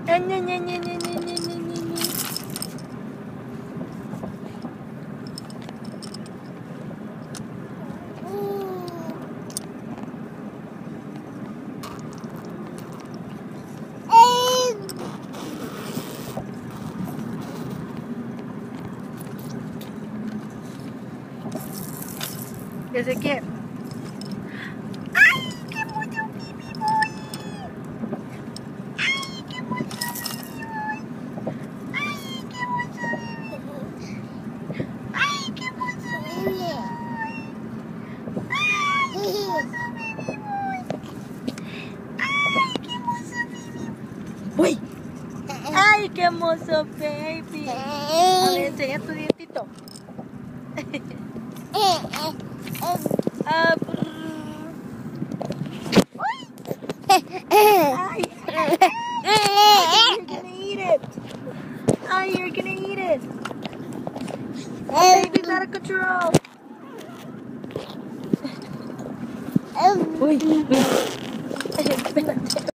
Ña, ña, ña, ña, ña, ña, ña, ña. ¿Qué se quiere? ¡Ay, qué mucho pipi boy! ¡Ay, qué mucho pipi boy! ¡Ay, qué mucho pipi boy! ¡Ay, qué mucho pipi boy! ¡Ay, qué mucho pipi boy! ¡Ay, qué mucho pipi boy! ¡Uy! ¡Ay, qué hermoso baby! A ver, enseña tu dientito. Ay, you're gonna eat it. Ay, you're gonna eat it. The baby's out of control. Uy, uy. Espérate.